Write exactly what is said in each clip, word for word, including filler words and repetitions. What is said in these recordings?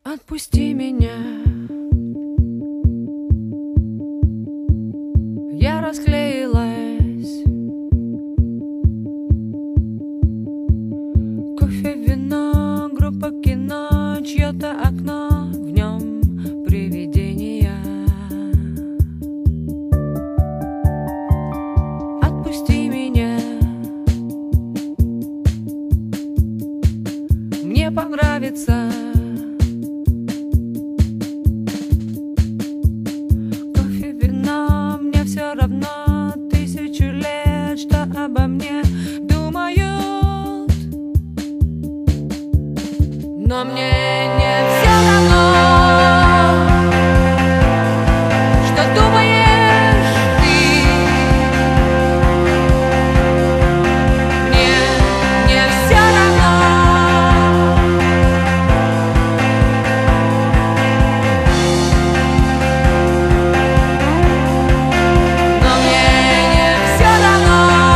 Отпусти меня. Я расклеилась. Кофе, вино, группа кино, чье-то окно, в нем привидения. Отпусти меня. Мне понравится. Кофе, вино, мне все равно. Тысячу лет, что обо мне думают. Но мне не все равно, что думаешь ты. Мне не все равно. Но мне не все равно,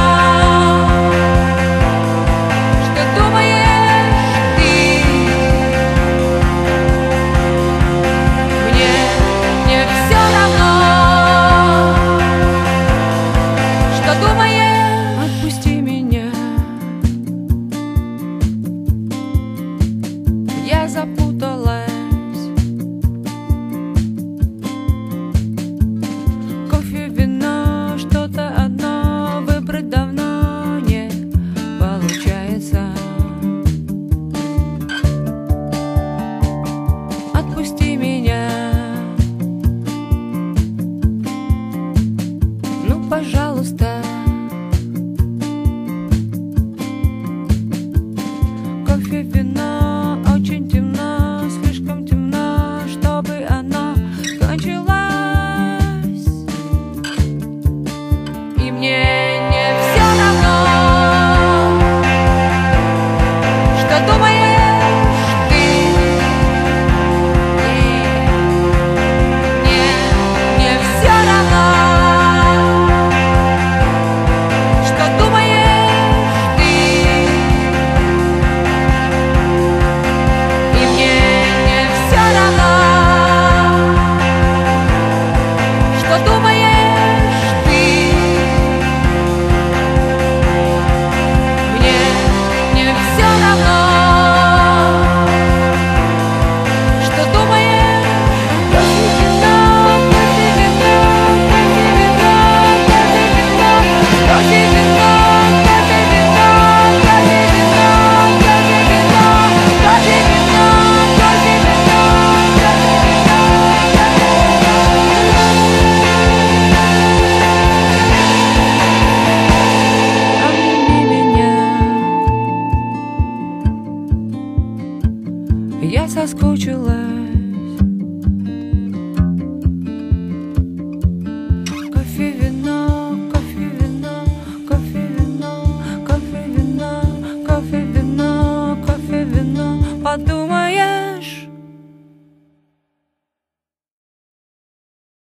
что думаешь ты. Мне не все равно, что думаешь. Отпусти меня. Я запуталась. Кофе, вино, что-то одно выбрать давно не получается. Отпусти меня. Ну, пожалуйста. Кофе, вино, очень темно, слишком темно, чтобы оно кончилось. И мне не все равно, что думаешь ты. Мне не все равно, что думаешь ты. И мне не все равно, что думаешь ты. Мне не все равно, что думаешь. Кофе, вино, кофе, вино, кофе, вино, кофе, вино, кофе, вино, кофе, вино, кофе, вино, кофе, вино, кофе, вино, кофе, вино, обними меня. Я соскучилась. Кофе, вино, кофе, вино, кофе, вино, кофе, вино, кофе, вино, кофе, вино. Подумай.